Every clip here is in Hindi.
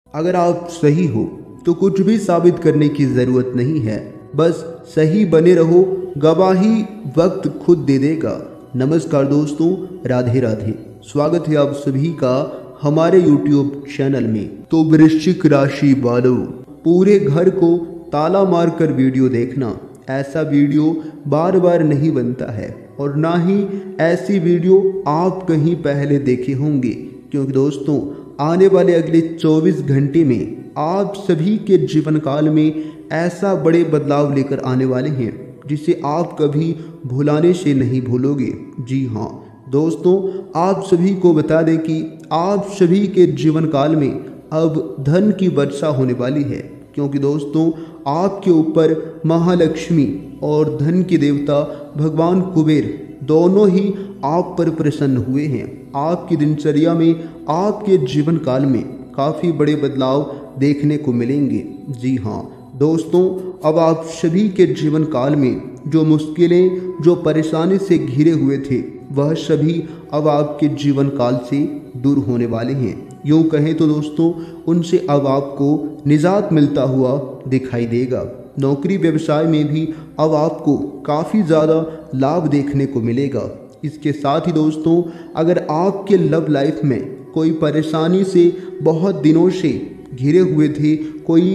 अगर आप सही हो तो कुछ भी साबित करने की ज़रूरत नहीं है, बस सही बने रहो, गवाही वक्त खुद दे देगा। नमस्कार दोस्तों, राधे राधे। स्वागत है आप सभी का हमारे YouTube चैनल में। तो वृश्चिक राशि वालों, पूरे घर को ताला मार कर वीडियो देखना। ऐसा वीडियो बार बार नहीं बनता है और ना ही ऐसी वीडियो आप कहीं पहले देखे होंगे, क्योंकि दोस्तों आने वाले अगले 24 घंटे में आप सभी के जीवन काल में ऐसा बड़े बदलाव लेकर आने वाले हैं जिसे आप कभी भुलाने से नहीं भूलोगे। जी हाँ दोस्तों, आप सभी को बता दें कि आप सभी के जीवन काल में अब धन की वर्षा होने वाली है, क्योंकि दोस्तों आपके ऊपर महालक्ष्मी और धन के देवता भगवान कुबेर दोनों ही आप पर प्रसन्न हुए हैं। आपकी दिनचर्या में, आपके जीवन काल में काफ़ी बड़े बदलाव देखने को मिलेंगे। जी हाँ दोस्तों, अब आप सभी के जीवन काल में जो मुश्किलें, जो परेशानी से घिरे हुए थे, वह सभी अब आपके जीवन काल से दूर होने वाले हैं। यूँ कहें तो दोस्तों उनसे अब आपको निजात मिलता हुआ दिखाई देगा। नौकरी व्यवसाय में भी अब आपको काफ़ी ज़्यादा लाभ देखने को मिलेगा। इसके साथ ही दोस्तों, अगर आपके लव लाइफ में कोई परेशानी से बहुत दिनों से घिरे हुए थे, कोई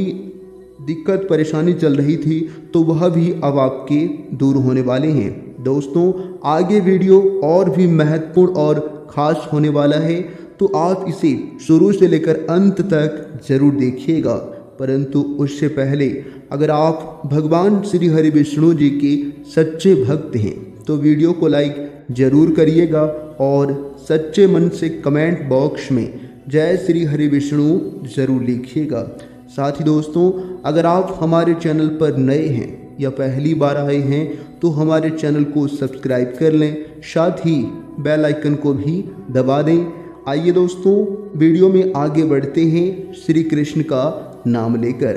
दिक्कत परेशानी चल रही थी, तो वह भी अब आपके दूर होने वाले हैं। दोस्तों आगे वीडियो और भी महत्वपूर्ण और ख़ास होने वाला है, तो आप इसे शुरू से लेकर अंत तक ज़रूर देखिएगा। परंतु उससे पहले अगर आप भगवान श्री हरि विष्णु जी के सच्चे भक्त हैं तो वीडियो को लाइक ज़रूर करिएगा और सच्चे मन से कमेंट बॉक्स में जय श्री हरि विष्णु ज़रूर लिखिएगा। साथ ही दोस्तों, अगर आप हमारे चैनल पर नए हैं या पहली बार आए हैं तो हमारे चैनल को सब्सक्राइब कर लें, साथ ही बेल आइकन को भी दबा दें। आइए दोस्तों वीडियो में आगे बढ़ते हैं श्री कृष्ण का नाम लेकर।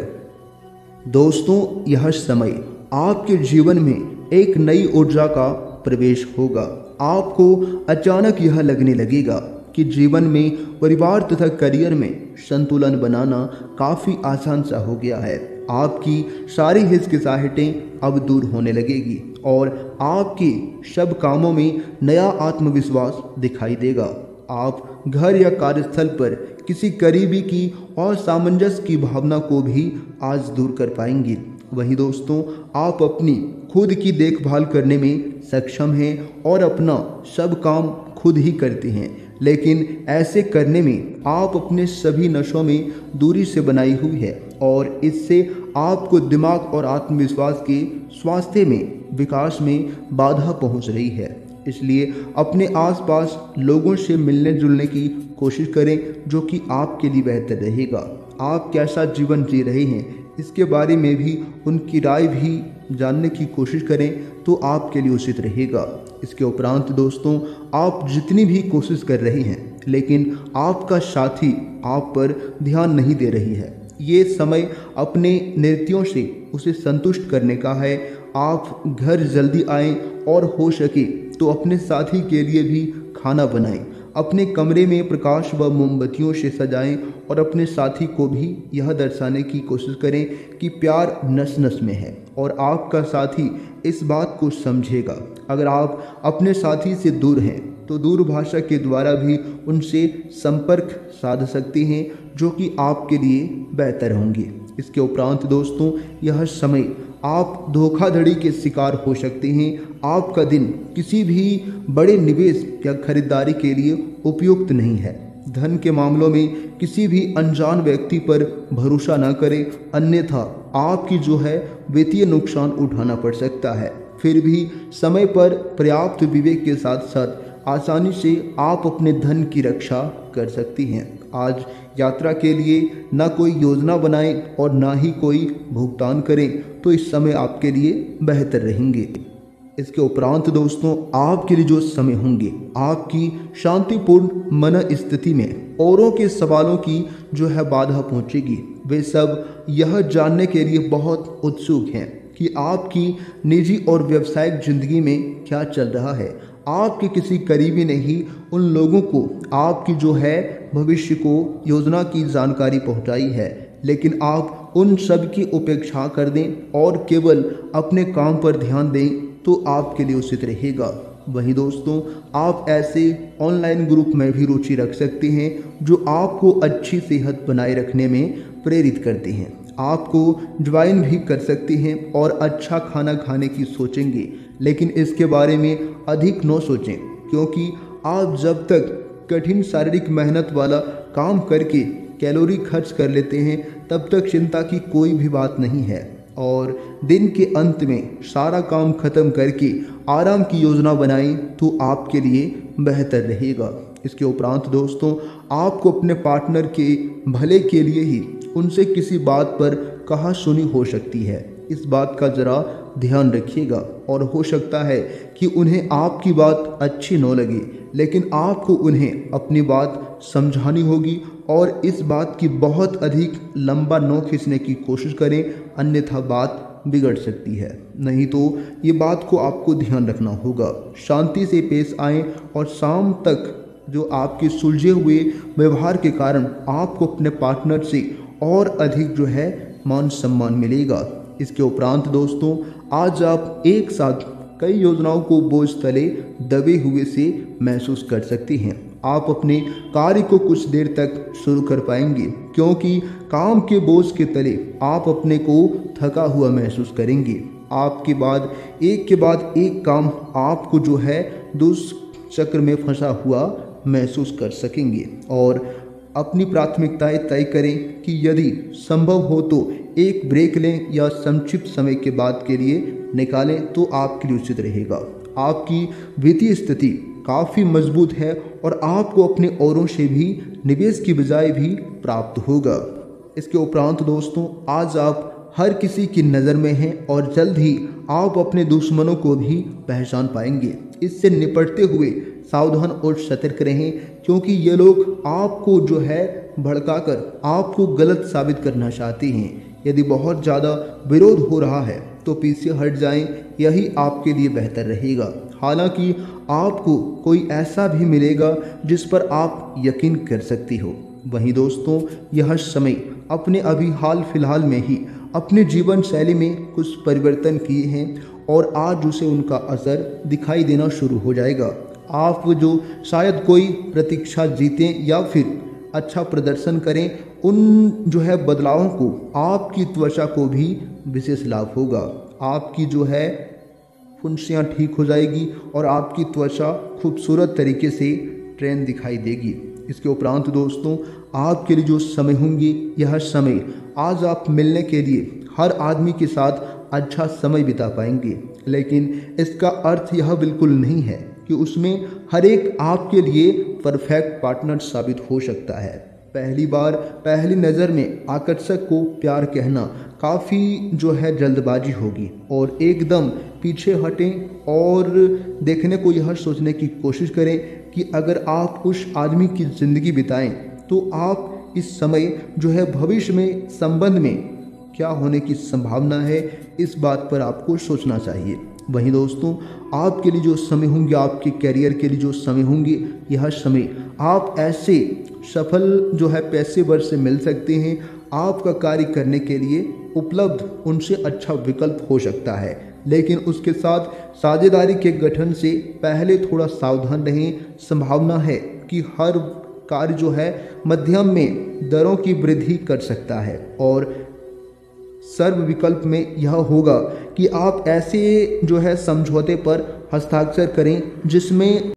दोस्तों यह समय आपके जीवन में एक नई ऊर्जा का प्रवेश होगा। आपको अचानक यह लगने लगेगा कि जीवन में परिवार तथा करियर में संतुलन बनाना काफ़ी आसान सा हो गया है। आपकी सारी हिचकिचाहटें अब दूर होने लगेगी और आपके सब कामों में नया आत्मविश्वास दिखाई देगा। आप घर या कार्यस्थल पर किसी करीबी की और सामंजस्य की भावना को भी आज दूर कर पाएंगे। वहीं दोस्तों आप अपनी खुद की देखभाल करने में सक्षम हैं और अपना सब काम खुद ही करते हैं, लेकिन ऐसे करने में आप अपने सभी नशों में दूरी से बनाई हुई है और इससे आपको दिमाग और आत्मविश्वास के स्वास्थ्य में, विकास में बाधा पहुंच रही है। इसलिए अपने आसपास लोगों से मिलने जुलने की कोशिश करें, जो कि आपके लिए बेहतर रहेगा। आप कैसा जीवन जी रहे हैं इसके बारे में भी उनकी राय भी जानने की कोशिश करें तो आपके लिए उचित रहेगा। इसके उपरांत दोस्तों, आप जितनी भी कोशिश कर रहे हैं लेकिन आपका साथी आप पर ध्यान नहीं दे रही है, ये समय अपने नृत्यों से उसे संतुष्ट करने का है। आप घर जल्दी आएं और हो सके तो अपने साथी के लिए भी खाना बनाएं, अपने कमरे में प्रकाश व मोमबत्तियों से सजाएं और अपने साथी को भी यह दर्शाने की कोशिश करें कि प्यार नस नस में है और आपका साथी इस बात को समझेगा। अगर आप अपने साथी से दूर हैं तो दूरभाषा के द्वारा भी उनसे संपर्क साध सकते हैं, जो कि आपके लिए बेहतर होंगे। इसके उपरांत दोस्तों, यह समय आप धोखाधड़ी के शिकार हो सकते हैं। आपका दिन किसी भी बड़े निवेश या खरीदारी के लिए उपयुक्त नहीं है। धन के मामलों में किसी भी अनजान व्यक्ति पर भरोसा न करें, अन्यथा आपकी जो है वित्तीय नुकसान उठाना पड़ सकता है। फिर भी समय पर पर्याप्त विवेक के साथ साथ आसानी से आप अपने धन की रक्षा कर सकती हैं। आज यात्रा के लिए ना कोई योजना बनाएं और ना ही कोई भुगतान करें, तो इस समय आपके लिए बेहतर रहेंगे। इसके उपरांत दोस्तों, आपके लिए जो समय होंगे आपकी शांतिपूर्ण मन स्थिति में औरों के सवालों की जो है बाधा पहुंचेगी। वे सब यह जानने के लिए बहुत उत्सुक हैं कि आपकी निजी और व्यावसायिक जिंदगी में क्या चल रहा है। आपके किसी करीबी ने ही उन लोगों को आपकी जो है भविष्य को योजना की जानकारी पहुंचाई है, लेकिन आप उन सब की उपेक्षा कर दें और केवल अपने काम पर ध्यान दें तो आपके लिए उचित रहेगा। वहीं दोस्तों, आप ऐसे ऑनलाइन ग्रुप में भी रुचि रख सकते हैं जो आपको अच्छी सेहत बनाए रखने में प्रेरित करते हैं। आपको ज्वाइन भी कर सकते हैं और अच्छा खाना खाने की सोचेंगे, लेकिन इसके बारे में अधिक न सोचें, क्योंकि आप जब तक कठिन शारीरिक मेहनत वाला काम करके कैलोरी खर्च कर लेते हैं तब तक चिंता की कोई भी बात नहीं है। और दिन के अंत में सारा काम खत्म करके आराम की योजना बनाएं तो आपके लिए बेहतर रहेगा। इसके उपरांत दोस्तों, आपको अपने पार्टनर के भले के लिए ही उनसे किसी बात पर कहा सुनी हो सकती है। इस बात का ज़रा ध्यान रखिएगा और हो सकता है कि उन्हें आपकी बात अच्छी न लगे, लेकिन आपको उन्हें अपनी बात समझानी होगी और इस बात की बहुत अधिक लंबा न खींचने की कोशिश करें, अन्यथा बात बिगड़ सकती है। नहीं तो ये बात को आपको ध्यान रखना होगा। शांति से पेश आएं और शाम तक जो आपके सुलझे हुए व्यवहार के कारण आपको अपने पार्टनर से और अधिक जो है मान सम्मान मिलेगा। इसके उपरांत दोस्तों, आज आप एक साथ कई योजनाओं को बोझ तले दबे हुए से महसूस कर सकते हैं। आप अपने कार्य को कुछ देर तक शुरू कर पाएंगे, क्योंकि काम के बोझ के तले आप अपने को थका हुआ महसूस करेंगे। आपके बाद एक काम आपको जो है दुष्चक्र में फंसा हुआ महसूस कर सकेंगे। और अपनी प्राथमिकताएं तय करें कि यदि संभव हो तो एक ब्रेक लें या संक्षिप्त समय के बाद के लिए निकालें तो आपके लिए उचित रहेगा। आपकी वित्तीय स्थिति काफ़ी मजबूत है और आपको अपने औरों से भी निवेश की बजाय भी प्राप्त होगा। इसके उपरांत दोस्तों, आज आप हर किसी की नज़र में हैं और जल्द ही आप अपने दुश्मनों को भी पहचान पाएंगे। इससे निपटते हुए सावधान और सतर्क रहें, क्योंकि ये लोग आपको जो है भड़काकर आपको गलत साबित करना चाहते हैं। यदि बहुत ज़्यादा विरोध हो रहा है तो पीछे हट जाएं, यही आपके लिए बेहतर रहेगा। हालांकि आपको कोई ऐसा भी मिलेगा जिस पर आप यकीन कर सकती हो। वहीं दोस्तों, यह समय अपने अभी हाल फिलहाल में ही अपने जीवन शैली में कुछ परिवर्तन किए हैं और आज उसे उनका असर दिखाई देना शुरू हो जाएगा। आप जो शायद कोई प्रतीक्षा जीतें या फिर अच्छा प्रदर्शन करें, उन जो है बदलावों को आपकी त्वचा को भी विशेष लाभ होगा। आपकी जो है फुंसियाँ ठीक हो जाएगी और आपकी त्वचा खूबसूरत तरीके से ट्रेंड दिखाई देगी। इसके उपरांत दोस्तों, आपके लिए जो समय होंगे, यह समय आज आप मिलने के लिए हर आदमी के साथ अच्छा समय बिता पाएंगे, लेकिन इसका अर्थ यह बिल्कुल नहीं है कि उसमें हर एक आपके लिए परफेक्ट पार्टनर साबित हो सकता है। पहली बार पहली नज़र में आकर्षक को प्यार कहना काफ़ी जो है जल्दबाजी होगी और एकदम पीछे हटें और देखने को यह सोचने की कोशिश करें कि अगर आप उस आदमी की ज़िंदगी बिताएं तो आप इस समय जो है भविष्य में संबंध में क्या होने की संभावना है, इस बात पर आपको सोचना चाहिए। वहीं दोस्तों, आपके लिए जो समय होंगे, आपके करियर के लिए जो समय होंगे, यह समय आप ऐसे सफल जो है पेशेवर से मिल सकते हैं। आपका कार्य करने के लिए उपलब्ध उनसे अच्छा विकल्प हो सकता है, लेकिन उसके साथ साझेदारी के गठन से पहले थोड़ा सावधान रहें। संभावना है कि हर कार्य जो है मध्यम में दरों की वृद्धि कर सकता है और सर्व विकल्प में यह होगा कि आप ऐसे जो है समझौते पर हस्ताक्षर करें जिसमें